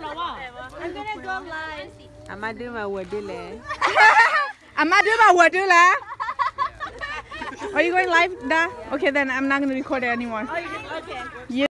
I'm gonna go live. Amadu Mawadule. Amadu Mawadula. Are you going live, Da? Okay, then I'm not gonna record it anymore. Okay. Yeah.